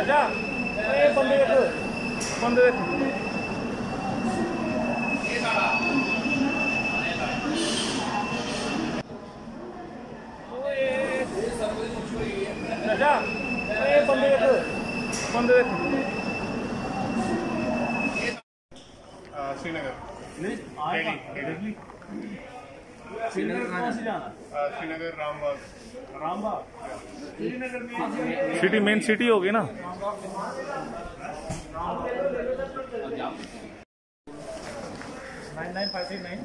राजा ये बंदे देखो बंदे देखो राजा ये बंदे देखो बंदे देखो श्रीनगर नहीं श्रीनगर कहाँ से जाना? श्रीनगर रामबाग श्रीनगर में सिटी मेन सिटी होगी ना। 99539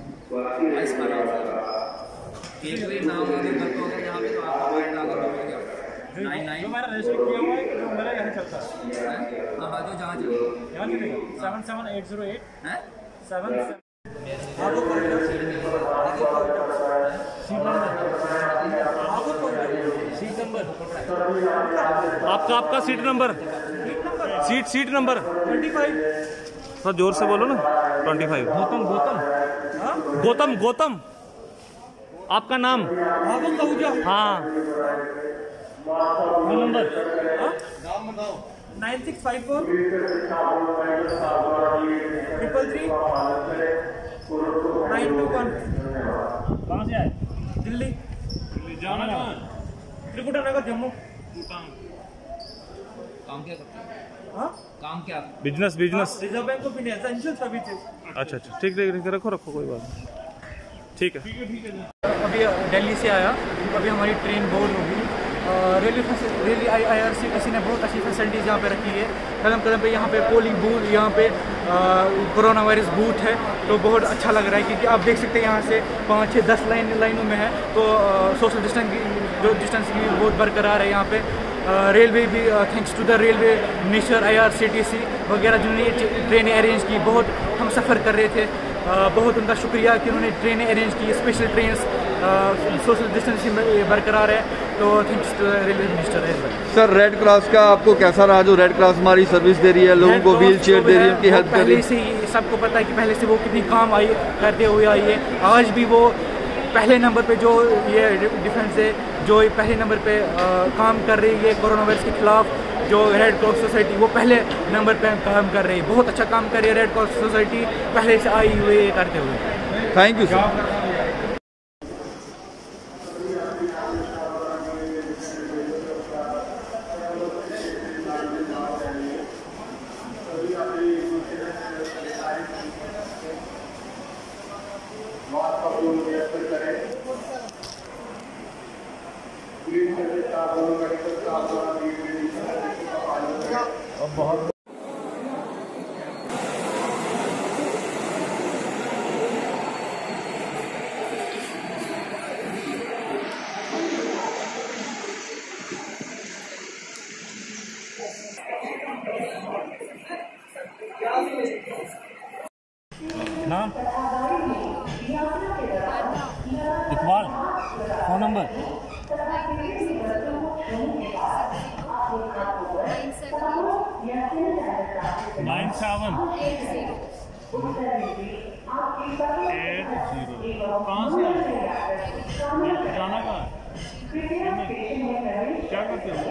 एक भी नाम अगर करते हो यहाँ पे तो आपका पॉइंट अगर मिलेगा 99 जो मैंने रजिस्टर किया हुआ है जो मेरा यहाँ चलता है। हाँ जो जहाँ चलेगा यहाँ चलेगा 77808 हैं 7 आपका सीट नंबर सीट नंबर 25। थोड़ा जोर से बोलो ना। 25 गौतम आपका नाम हाँ नंबर 9654 333 921। कहाँ से आए? दिल्ली जाना कहाँ? त्रिकुटा नगर जम्मू। काम क्या करते हैं? हाँ काम क्या? Business Reserve Bank of India essential services. अच्छा ठीक रखो कोई बात नहीं। ठीक है। अभी दिल्ली से आया, अभी हमारी ट्रेन बोर्ड होगी। रेलवे IRCTC ने बहुत अच्छी फैसिलिटीज़ यहाँ पे रखी है। कदम कदम पे यहाँ पे पोलिंग बूथ, यहाँ पे कोरोना वायरस बूथ है, तो बहुत अच्छा लग रहा है क्योंकि आप देख सकते हैं यहाँ से 5, 6, 10 लाइनों में है, तो सोशल डिस्टेंस की बहुत बरकरार है यहाँ पे। रेलवे भी thanks to the railway minister IRCTC वगैरह जिन्होंने ट्रेनें अरेंज की, बहुत हम सफ़र कर रहे थे, बहुत उनका शुक्रिया कि उन्होंने ट्रेनें अरेंज की, स्पेशल ट्रेन सोशल डिस्टेंसिंग बरकरार है, तो thanks to the railway minister. Sir Red Cross का आपको कैसा रहा? जो रेड क्रॉस हमारी सर्विस दे रही है, लोगों को व्हील चेयर दे रही है, उनकी हेल्प कर रही है। पहले से ही सबको पता है कि पहले से वो कितनी काम करते हुए आई है। आज भी वो पहले नंबर पे जो ये डिफेंस है, जो पहले नंबर पे काम कर रही है कोरोना वायरस के खिलाफ, जो रेड क्रॉस सोसाइटी वो पहले नंबर पे काम कर रही है, बहुत अच्छा काम कर रही है रेड क्रॉस सोसाइटी पहले से आई हुई करते हुए। Thank you sir. बहुत नाम इकबाल, फोन नंबर 9780 कहाँ से जाना कहाँ? क्या करते हो?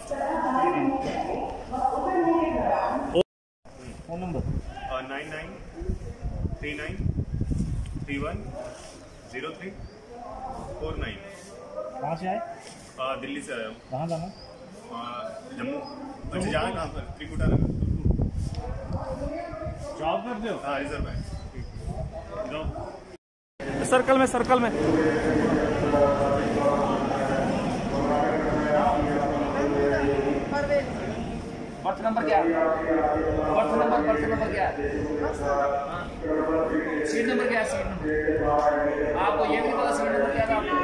Phone number 9939310349। कहाँ से आए? दिल्ली से आया हूँ। कहाँ जाना? जम्मू। अच्छा जाना कहाँ पर? त्रिकुटा नगर। जॉब करते हो? हाँ रिजर्व बैंक। सर्कल में बर्थ नंबर क्या? बर्थ नंबर क्या? सीट नंबर क्या है? सीट नंबर आपको ये भी पता? सीट नंबर क्या था आपको?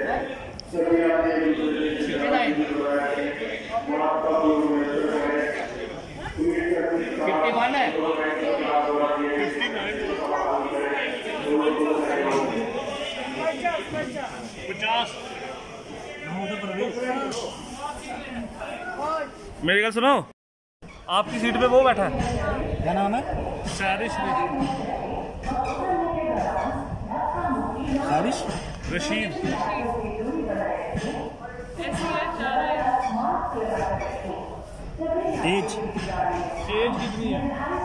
51 है। 50। मेरी गल सुनो, आपकी सीट पे वो बैठा है, क्या नाम है? सारिश रशीद। एज कितनी है?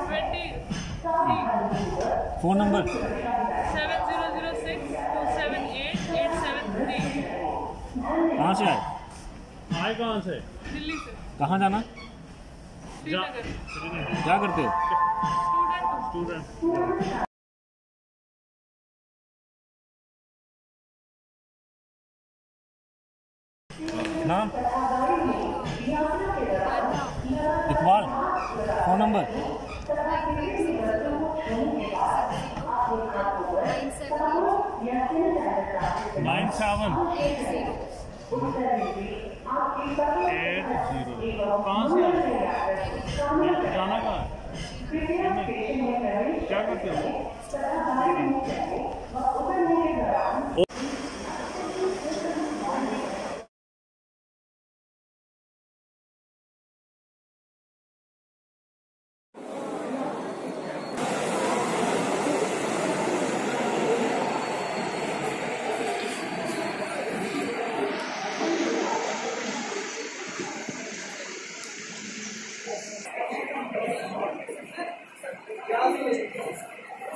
23 फ़ोन नंबर 7006278873 कहाँ से आए? आए कहाँ से? दिल्ली से कहाँ जाना? श्रीनगर क्या करते हो? Student student. नाम? इकबाल। फ़ोन नंबर 9860 कहाँ से आए? जाना कहाँ है? क्या करते हो?